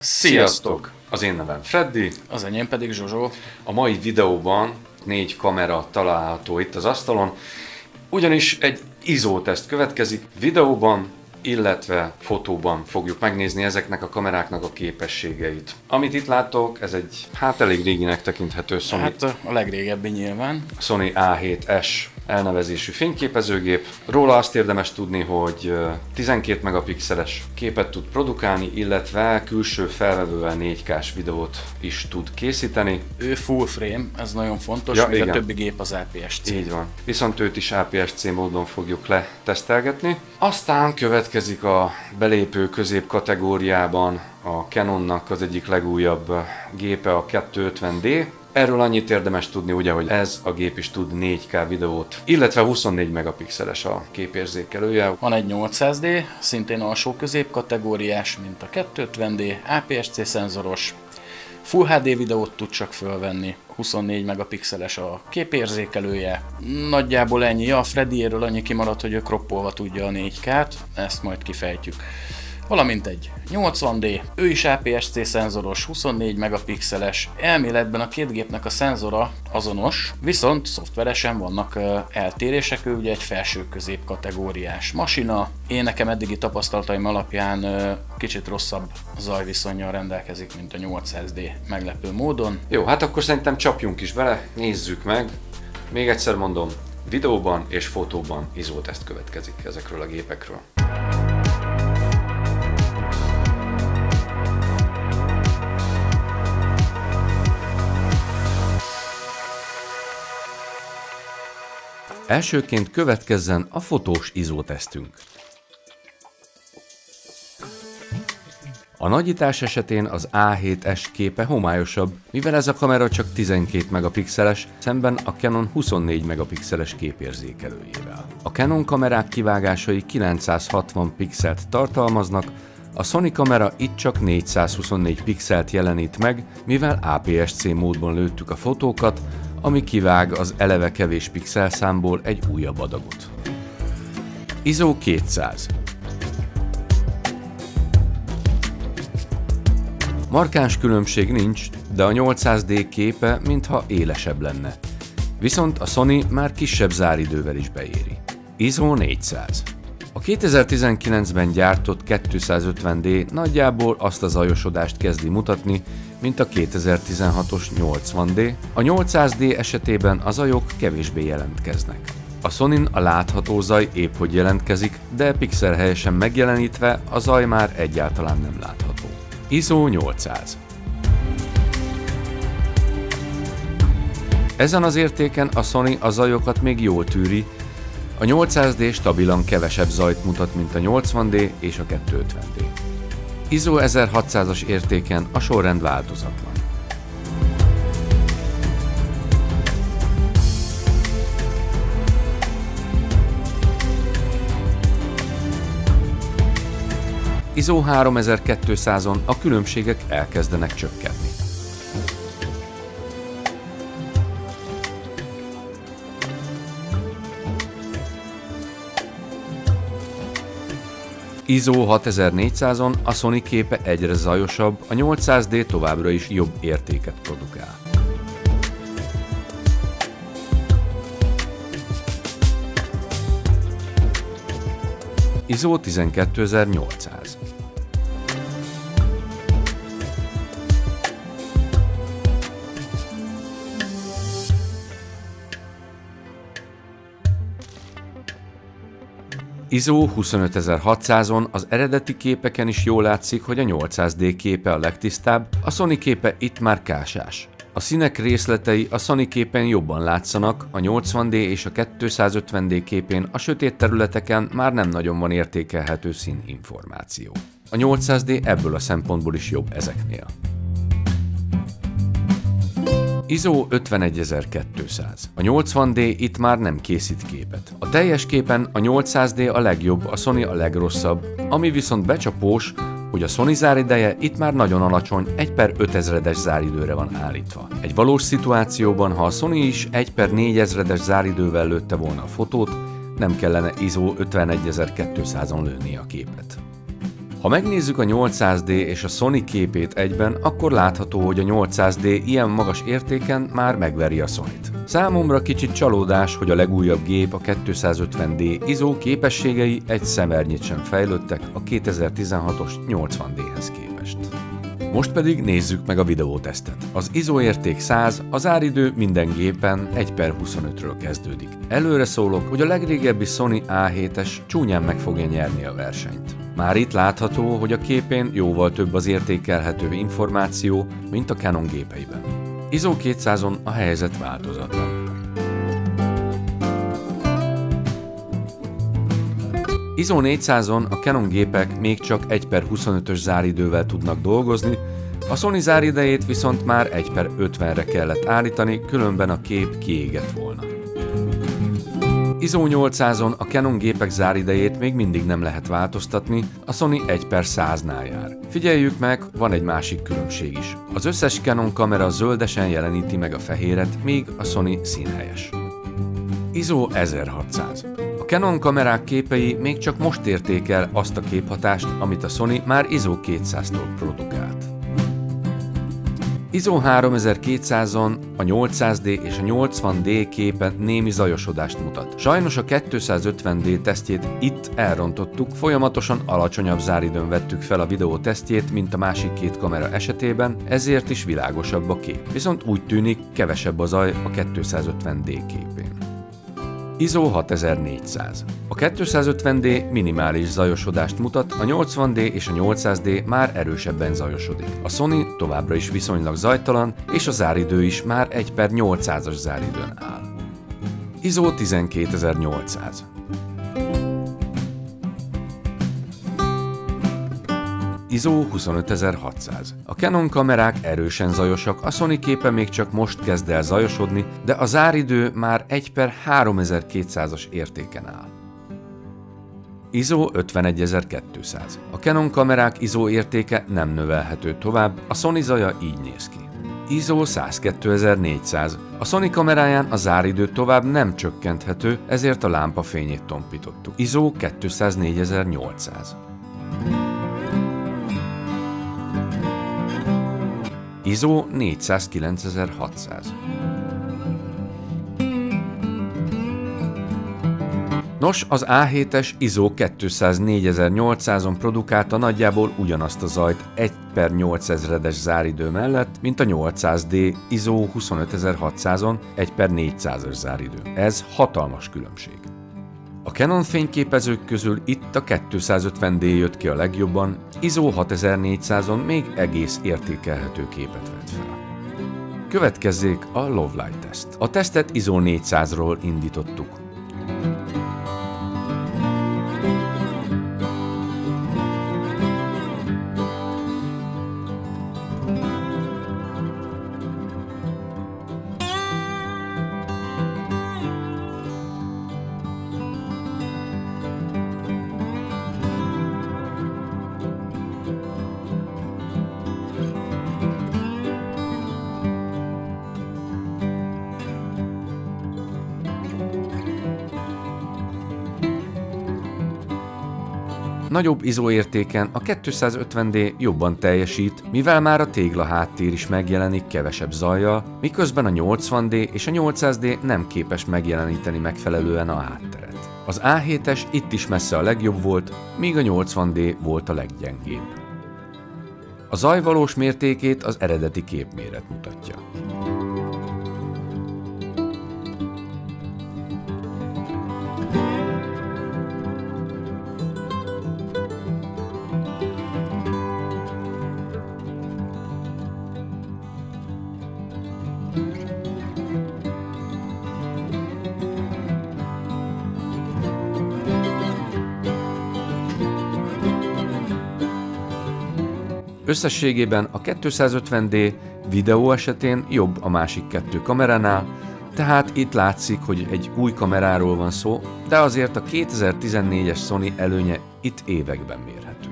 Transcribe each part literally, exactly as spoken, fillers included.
Sziasztok! Az én nevem Freddy. Az enyém pedig Zsozsó. A mai videóban négy kamera található itt az asztalon, ugyanis egy izóteszt következik. Videóban, illetve fotóban fogjuk megnézni ezeknek a kameráknak a képességeit. Amit itt látok, ez egy hát elég réginek tekinthető Sony. Hát a legrégebbi nyilván. Sony á hét S elnevezésű fényképezőgép. Róla azt érdemes tudni, hogy tizenkét megapixeles képet tud produkálni, illetve külső felvevővel négy kás videót is tud készíteni. Ő full frame, ez nagyon fontos, ja, míg igen. a többi gép az á pé es cé. Így van. Viszont őt is á pé es cé módon fogjuk letesztelgetni. Aztán következik a belépő középkategóriában a Canonnak az egyik legújabb gépe, a kétszázötven dé. Erről annyit érdemes tudni, ugye, hogy ez a gép is tud négy ká videót, illetve huszonnégy megapixeles a képérzékelője. Van egy nyolcszáz dé, szintén alsó középkategóriás, mint a kétszázötven dé, á pé es cé szenzoros, Full há dé videót tud csak fölvenni, huszonnégy megapixeles a képérzékelője. Nagyjából ennyi. A Freddyéről annyi kimaradt, hogy ő kroppolva tudja a négy kát, ezt majd kifejtjük. Valamint egy nyolcvan dé, ő is á pé es cé szenzoros, huszonnégy megapixeles, elméletben a két gépnek a szenzora azonos, viszont szoftveresen vannak uh, eltérések, ő ugye egy felső-közép kategóriás masina. Én nekem eddigi tapasztalataim alapján uh, kicsit rosszabb zajviszonnyal rendelkezik, mint a nyolcszáz dé meglepő módon. Jó, hát akkor szerintem csapjunk is bele, nézzük meg. Még egyszer mondom, videóban és fotóban izóteszt következik ezekről a gépekről. Elsőként következzen a fotós izótesztünk. A nagyítás esetén az á hét S képe homályosabb, mivel ez a kamera csak tizenkét megapixeles, szemben a Canon huszonnégy megapixeles képérzékelőjével. A Canon kamerák kivágásai kilencszázhatvan pixelt tartalmaznak, a Sony kamera itt csak négyszázhuszonnégy pixelt jelenít meg, mivel á pé es cé módban lőttük a fotókat, ami kivág az eleve kevés pixelszámból egy újabb adagot. ISO kétszáz. Markáns különbség nincs, de a nyolcszáz dé képe mintha élesebb lenne. Viszont a Sony már kisebb záridővel is beéri. ISO négyszáz. A kétezer-tizenkilencben gyártott kétszázötven dé nagyjából azt a zajosodást kezdi mutatni, mint a kétezer-tizenhatos nyolcvan dé, a nyolcszáz dé esetében a zajok kevésbé jelentkeznek. A Sonyn a látható zaj épp hogy jelentkezik, de pixel helyesen megjelenítve a zaj már egyáltalán nem látható. ISO nyolcszáz. Ezen az értéken a Sony a zajokat még jól tűri, a nyolcszáz dé stabilan kevesebb zajt mutat, mint a nyolcvan dé és a kétszázötven dé. ISO ezerhatszázas értéken a sorrend változatlan. ISO háromezer-kétszázon a különbségek elkezdenek csökkenni. ISO hatezer-négyszázon a Sony képe egyre zajosabb, a nyolcszáz dé továbbra is jobb értéket produkál. ISO tizenkétezer-nyolcszáz. ISO huszonötezer-hatszázon az eredeti képeken is jól látszik, hogy a nyolcszáz dé képe a legtisztább, a Sony képe itt már kásás. A színek részletei a Sony képen jobban látszanak, a nyolcvan dé és a kétszázötven dé képén a sötét területeken már nem nagyon van értékelhető színinformáció. A nyolcszáz dé ebből a szempontból is jobb ezeknél. ISO ötvenegyezer-kétszáz. A nyolcvan dé itt már nem készít képet. A teljes képen a nyolcszáz dé a legjobb, a Sony a legrosszabb, ami viszont becsapós, hogy a Sony zárideje itt már nagyon alacsony, egy per ötezredes záridőre van állítva. Egy valós szituációban, ha a Sony is egy per négyezredes záridővel lőtte volna a fotót, nem kellene ISO ötvenegyezer-kétszázon lőni a képet. Ha megnézzük a nyolcszáz dé és a Sony képét egyben, akkor látható, hogy a nyolcszáz dé ilyen magas értéken már megveri a Sonyt. Számomra kicsit csalódás, hogy a legújabb gép, a kétszázötven dé I S O képességei egy szemernyit sem fejlődtek a kétezer-tizenhatos nyolcvan dé-hez képest. Most pedig nézzük meg a videótesztet. Az I S O érték száz, az áridő minden gépen egy per huszonötről kezdődik. Előre szólok, hogy a legrégebbi Sony á hétes csúnyán meg fogja nyerni a versenyt. Már itt látható, hogy a képén jóval több az értékelhető információ, mint a Canon gépeiben. I S O kétszázon a helyzet változatlan. I S O négyszázon a Canon gépek még csak egy per huszonötös záridővel tudnak dolgozni, a Sony záridejét viszont már egy per ötvenre kellett állítani, különben a kép kiégett volna. I S O nyolcszázon a Canon gépek záridejét még mindig nem lehet változtatni, a Sony egy per száznál jár. Figyeljük meg, van egy másik különbség is. Az összes Canon kamera zöldesen jeleníti meg a fehéret, míg a Sony színhelyes. I S O ezerhatszáz. A Canon kamerák képei még csak most érték el azt a képhatást, amit a Sony már I S O kétszáztól produkált. I S O háromezer-kétszázon a nyolcszáz dé és a nyolcvan dé képe némi zajosodást mutat. Sajnos a kétszázötven dé tesztjét itt elrontottuk, folyamatosan alacsonyabb záridőn vettük fel a videó tesztjét, mint a másik két kamera esetében, ezért is világosabb a kép. Viszont úgy tűnik, kevesebb a zaj a kétszázötven dé képén. I S O hatezer-négyszáz. A kétszázötven dé minimális zajosodást mutat, a nyolcvan dé és a nyolcszáz dé már erősebben zajosodik. A Sony továbbra is viszonylag zajtalan, és a záridő is már egy per nyolcszázas záridőn áll. I S O tizenkétezer-nyolcszáz. I S O huszonötezer-hatszáz. A Canon kamerák erősen zajosak, a Sony képe még csak most kezd el zajosodni, de a záridő már egy per háromezer-kétszázas értéken áll. I S O ötvenegyezer-kétszáz. A Canon kamerák I S O értéke nem növelhető tovább, a Sony zaja így néz ki. I S O százkétezer-négyszáz. A Sony kameráján a záridő tovább nem csökkenthető, ezért a lámpa fényét tompítottuk. I S O kétszáznégyezer-nyolcszáz. I S O négyszázkilencezer-hatszáz. Nos, az á hétes I S O kétszáznégyezer-nyolcszázon produkálta nagyjából ugyanazt a zajt egy per nyolcezredes záridő mellett, mint a nyolcszáz dé I S O huszonötezer-hatszázon egy per négyszázas záridő. Ez hatalmas különbség. A Canon fényképezők közül itt a kétszázötven dé jött ki a legjobban, I S O hatezer-négyszázon még egész értékelhető képet vett fel. Következzék a Lovelight teszt. A tesztet I S O négyszázról indítottuk. Nagyobb I S O értéken a kétszázötven dé jobban teljesít, mivel már a tégla háttér is megjelenik kevesebb zajjal, miközben a nyolcvan dé és a nyolcszáz dé nem képes megjeleníteni megfelelően a hátteret. Az á hétes itt is messze a legjobb volt, míg a nyolcvan dé volt a leggyengébb. A zaj valós mértékét az eredeti képméret mutatja. Összességében a kétszázötven dé videó esetén jobb a másik kettő kameránál, tehát itt látszik, hogy egy új kameráról van szó, de azért a kétezer-tizennégyes Sony előnye itt években mérhető.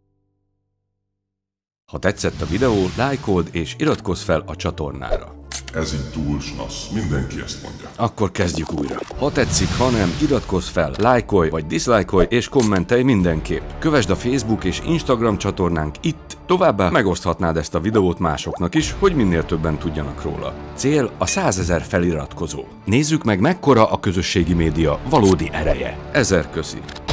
Ha tetszett a videó, lájkold és iratkozz fel a csatornára. Ez így túl snasz, mindenki ezt mondja. Akkor kezdjük újra. Ha tetszik, ha nem, iratkozz fel, lájkolj vagy diszlájkolj és kommentelj mindenképp. Kövesd a Facebook és Instagram csatornánk itt, továbbá megoszthatnád ezt a videót másoknak is, hogy minél többen tudjanak róla. Cél a százezer feliratkozó. Nézzük meg, mekkora a közösségi média valódi ereje. Ezer köszi!